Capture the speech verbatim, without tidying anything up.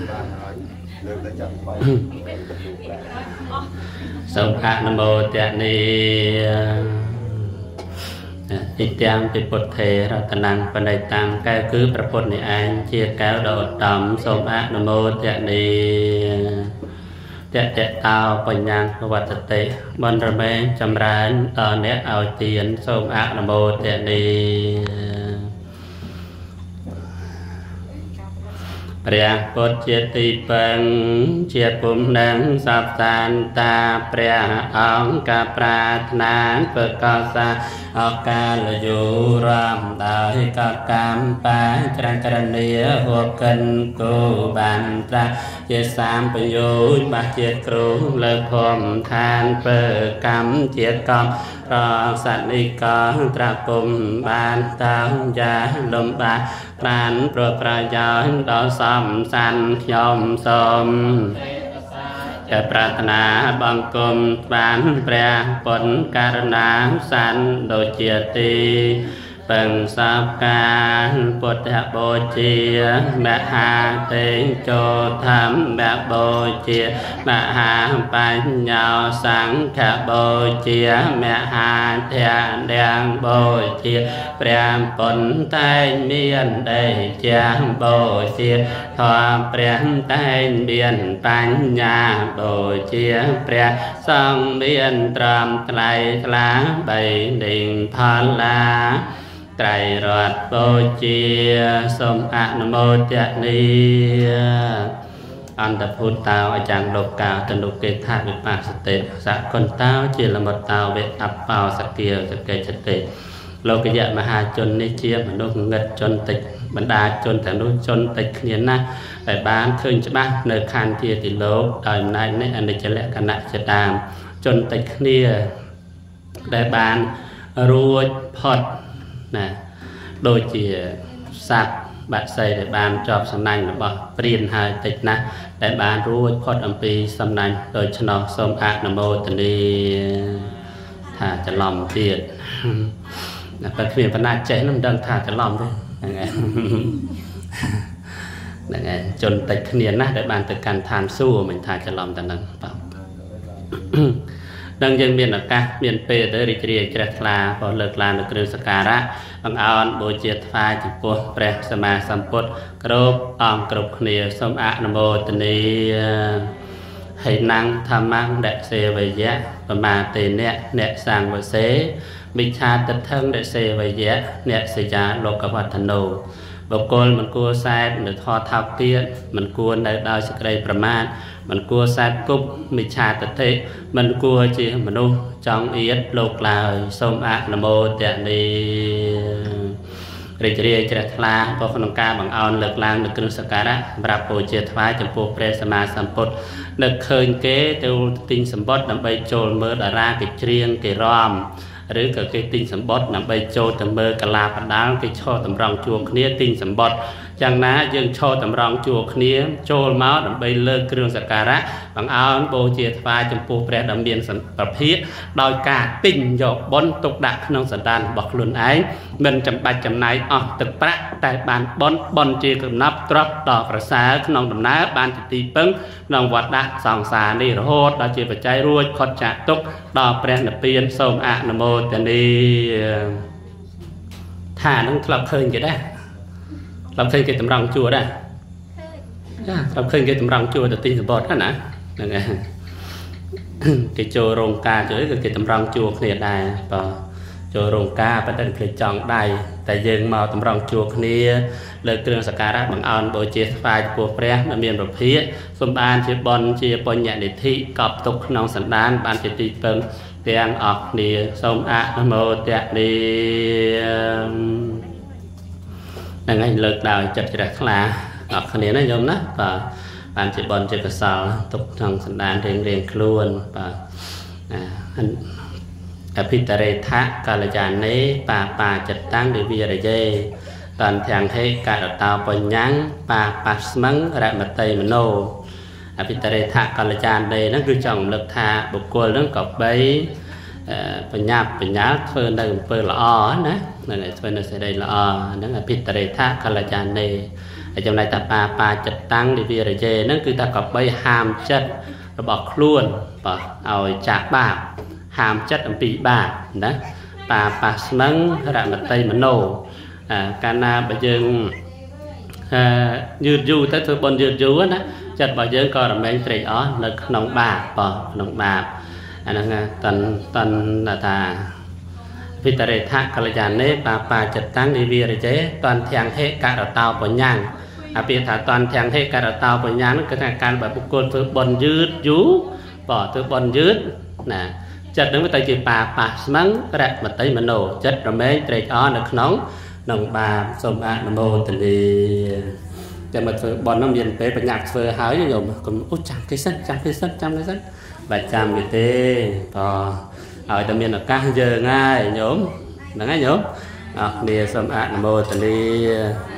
សូមអនុមោទនីឥទាំងពិពុទ្ធេរតនាំងបណិតាំងកែវគឺប្រពុតនេះឯងជាកែវដ៏ឧត្តមសូមអនុមោទនីតេតតោបញ្ញាវត្តតិបនរមេចម្រើនដល់អ្នកឲ្យទានសូមអនុមោទនីព្រះពុទ្ធជាទីពឹងជាពុំនឹងសពសានតាព្រះអង្គការប្រាថ្នាប្រកបសាអកាលយោរំដោយកកម្មបាច្រាក្រនីហួកិនគូបានត្រាជាសាមប្រយោជន៍បាសជាតិគ្រូលើភូមិឋានបើកម្មជាតិកំរសនិកត្រាពុំបានតាំងយ៉ាលំបាប្រានប្រប្រយោជន៍ដល់សំសានខ្ញុំសូមជាប្រាថ្នាបង្គំបានព្រះពុទ្ធករណាសានដូចជាទីពឹងសពការពុទ្ធបូជាមហាតេជោធម្មបូជាមហាបញ្ញោសង្ឃបូជាមហាធម្មទាំងបូជាព្រះពុទ្ធតែងមានដេជាបូជាធម៌ព្រះតែងមានបញ្ញាបូជាព្រះសង្ឃមានត្រឹមថ្លៃថ្លាបីនឹងផលឡាត្រៃរតបូជាសូមអនុមោទនីអន្តពុទ្ធតោអញ្ចឹងលោកកៅតនុគេថាវិបាសតិសកុនតោជាលមុតតោវេអបោសគាសកេចតិលោកយៈមហាជននេះជាមនុស្សងឹតជនតិចបណ្ដាជនទាំងនោះជនតិចគ្នាណាស់តែបានឃើញច្បាស់នៅខណ្ឌជាទីលោកដោយអំណាចនេះអនិច្ចលក្ខណៈជាដើមជនតិចគ្នាដែលបានរួចផុតណាដូចជាសត្វបាក់សីដែលបានជាប់សំណាញ់របស់ព្រានហើយតិចណាស់ដែលបានរួចផុតអំពីសំណាញ់ដូច្នោះសូមអនុមោទនីថាច្រឡំទៀតតែបើគ្មានបណ្ណាចេះនឹងមិនដឹងថាច្រឡំទេហ្នឹងហើយហ្នឹងហើយជនតិចគ្នាណាស់ដែលបានទៅកាន់ឋានសួគ៌មិនថាច្រឡំតែនឹងបាទនឹងយើងមានឱកាសមានពេលទៅរីករាយជ្រះថ្លាក៏លើកឡើងនៅគ្រឿងសក្ការៈបង្អោនបូជាថ្វាយចំពោះព្រះសម្មាសម្ពុទ្ធគ្រប់អង្គគ្រប់គ្នាសូមអនុមោទនីហើយណាំងធម្មងដសេវយៈបមាទេអ្នកអ្នកសាងវសេមិច្ឆាទិដ្ឋឹងដសេវយៈអ្នកសយាលោកវត្តនោបុគ្គលមិនគួរសែតនៅធម៌ថោកទាបមិនគួរនៅដោយសេចក្តីប្រមាទមិនគួរសែតគប់មិច្ឆាទិដ្ឋិមិនគួរជាមនុស្សចង់អៀតលោកឡើយសូមអនុមោទនីរីករាយជ្រះថ្លាក៏ក្នុងការបង្អោនលើកឡើងនៅគ្រឿងសក្ការៈសម្រាប់បូជាថ្វាយចំពោះព្រះសម្មាសម្ពុទ្ធនឹកឃើញគេទៅទិញសម្បត្តិដើម្បីចូលមើលតារាគេច្រៀងគេរំឬក៏គេទិញសម្បត្តិដើម្បីចូលទៅមើលកលាបដាលគេឈរតម្រង់ជួរគ្នាទិញសម្បត្តិយ៉ាងណាយើងឈរតម្រង់ជួរគ្នាចូលមកដើម្បីលើកគ្រឿងសក្ការៈបង្អោនបូជាថ្វាយចំពោះព្រះដ៏មានប្រភិតដោយការទិញយកបុណ្យទុកដាក់ក្នុងសន្តានរបស់ខ្លួនឯងមិនចាំបាច់ចំណាយអស់ទឹកប្រាក់តែបានបុណ្យបុណ្យជាកំណប់ទ្រព្យដ៏ប្រសើរក្នុងដំណើរបានជាទីពឹងក្នុងវដ្តសង្សារនេះរហូតដល់ជាបច្ច័យរួចផុតចាកទុក្ខដល់ព្រះនិព្វានសូមអនុមោទនីថានឹងធ្លាប់ឃើញគេដែរធ្លាប់ឃើញគេតម្រង់ជួរដែរចាធ្លាប់ឃើញគេតម្រង់ជួរទៅទិញសម្បត្តិណាហ្នឹងហើយគេចូលរោងការជួយគឺគេតម្រង់ជួរគ្នាដែរបើចូលរោងការប៉ុន្តែគេចង់ដៃតែយើងមកតម្រង់ជួរគ្នាលើគ្រឿងសក្ការៈបង្អោនបូជាថ្វាយចំពោះព្រះដែលមានប្រភិយសំបានជាបុណ្យជាបញ្ញនិធិកប់ទុកក្នុងសន្តានបានជាទីពឹងទាំងអស់គ្នាសូមអនុមោទនីហ្នឹងហើយលើកដោយចិត្តជ្រះថ្លាអស់គ្នាណាញោមណាបាទបានជាបុណ្យជាកុសលទុកក្នុងសន្តានរៀងរៀងខ្លួនបាទអភិតរេថៈកាលយានេបាបាចិត្តតាំងវិវិរយេតន្ទាំងហេកតតោបញ្ញੰបាបាស្មឹងរមតៃមនោអភិតរេថៈកាលយានេហ្នឹងគឺចង់រំលឹកថាបុគ្គលហ្នឹងក៏បីបញ្ញាបញ្ញាធ្វើនៅអំពើល្អណាហ្នឹងហើយធ្វើនៅសេចក្តីល្អហ្នឹងអភិតរេថៈកាលយានេ trong này ta pa pa chật tăng đi về rồi nó cứ ta có bay hàm chất rồi bỏ luôn bỏ ao chạc bạc hàm chất ở bị bạc đó pa pa măng ra mặt tây mà nổ à cana bây giờ như du tới thứ bên như du á chật bây giờ coi là mấy trẻ ó là nông bạc bỏ nông bạc anh à, tần tần là ta vì ta để thác cái là nế bà bà chật tăng đi về chế toàn thiang thế cả đào tàu của nhang à vì thả toàn thiang thế cả đào tàu của nhang cái thằng can bởi bục côn thứ bồn dứt dú bỏ thứ bồn dứt nè chật đứng với tay chỉ bà bà mắng cái đẹp mà tay mà nổ chất rồi mấy trẻ ó được nóng nông bà xôm ạ nông mô tình đi cho mà bọn nó miền tế và nhạc phơi hái như nhiều mà còn út chẳng cái sân chẳng cái sân chẳng cái sân và chăm cái tê to ở tầm miền là ca giờ ngay nhóm là ngay nhóm à, đi xâm ạ mô tình đi